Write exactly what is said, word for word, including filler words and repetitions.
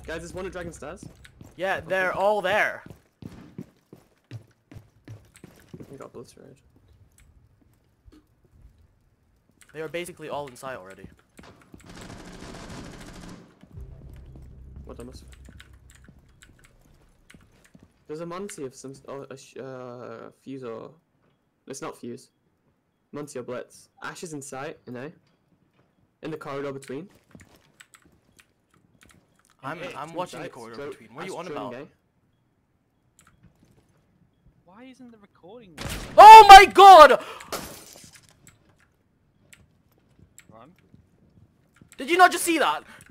Guys, there's one at Dragon Stairs. Yeah, they're all there. I got Blitzrage. They are basically all inside already. What I must. There's a Monty of some oh, a sh uh, fuse or it's not fuse. Monty or Blitz. Ash is in sight in A. In the corridor between. I'm A, I'm two watching the sites. corridor Dro between. What are Ash you on joining about? A. Why isn't the recording working? Oh my god! Run. Did you not just see that?